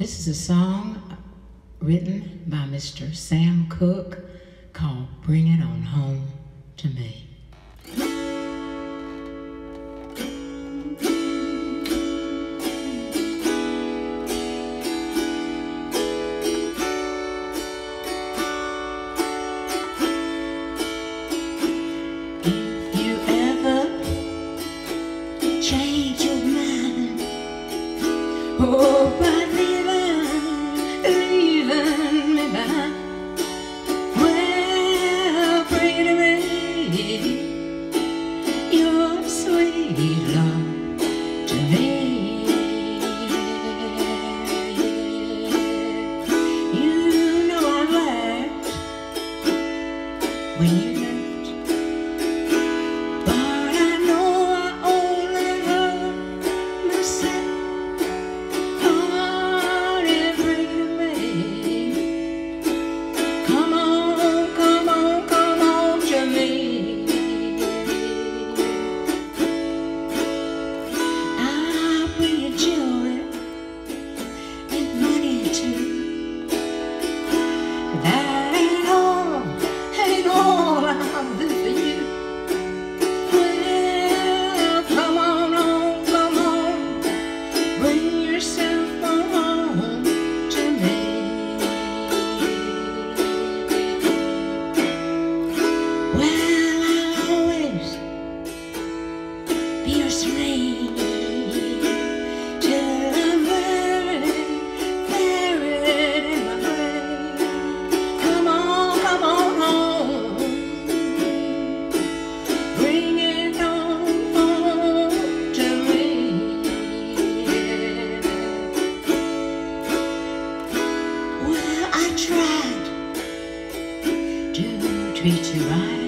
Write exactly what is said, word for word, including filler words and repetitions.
This is a song written by Mister Sam Cooke called Bring It On Home to Me. If you ever change your mind, oh, by leaving, leaving me behind, well, bring it to me, your sweet love to me. You know I laughed when you left, but I know I only hurt myself. Honey, bring it to me. Come on, come on, come on to me. I'll bring you joy and money too. That ain't all, ain't all I'll do for you. Well, come on, on, come on, bring yourself on home to me. Well, I'll always be your slave till I'm buried, buried in my grave. Come on, come on home, bring it on home to me. Well, I tried to treat you right,